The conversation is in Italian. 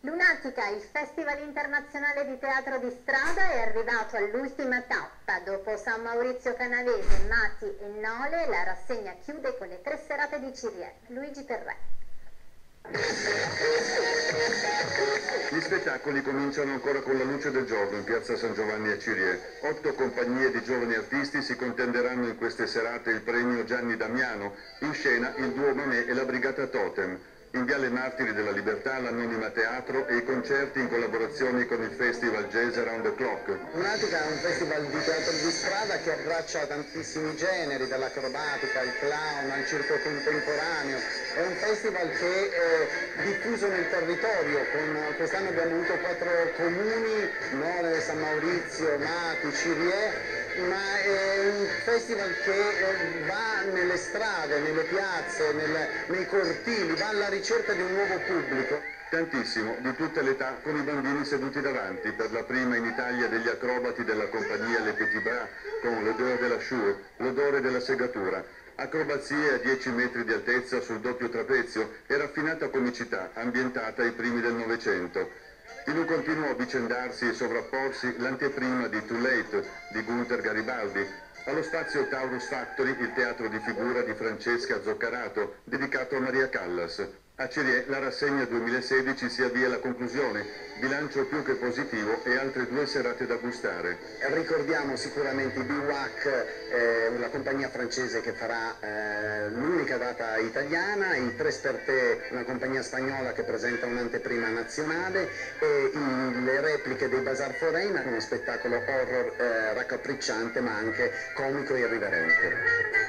Lunatica, il Festival internazionale di teatro di strada, è arrivato all'ultima tappa. Dopo San Maurizio Canavese, Mati e Nole, la rassegna chiude con le 3 serate di Cirie. Luigi Perrè. Gli spettacoli cominciano ancora con la luce del giorno in piazza San Giovanni a Cirie. 8 compagnie di giovani artisti si contenderanno in queste serate il premio Gianni Damiano, in scena il duo Manet e la Brigata Totem. In Viale Martiri della Libertà l'Anonima Teatro e i concerti in collaborazione con il Festival Jazz Around the Clock. Lunatica è un festival di teatro di strada che abbraccia tantissimi generi, dall'acrobatica al clown al circo contemporaneo. È un festival che è diffuso nel territorio, quest'anno abbiamo avuto 4 comuni, Nole, San Maurizio, Mati, Cirie, ma è un festival che va nelle strade, nelle piazze, nei cortili, va alla ricerca di un nuovo pubblico. Tantissimo, di tutte le età, con i bambini seduti davanti, per la prima in Italia degli acrobati della compagnia Le Petits Bras, con l'odore della Shure, l'odore della segatura. Acrobazie a 10 metri di altezza sul doppio trapezio e raffinata comicità, ambientata ai primi del Novecento. In un continuo avvicendarsi e sovrapporsi l'anteprima di Too Late di Gunther Garibaldi, allo spazio Taurus Factory il teatro di figura di Francesca Zoccarato, dedicato a Maria Callas. A Cirie la rassegna 2016 si avvia alla conclusione, bilancio più che positivo e altre 2 serate da gustare. Ricordiamo sicuramente i BWAC, la compagnia francese che farà l'unica data italiana, i Tres per Te, una compagnia spagnola che presenta un'anteprima nazionale, e le repliche dei Bazar Forain, uno spettacolo horror raccapricciante ma anche comico e irriverente.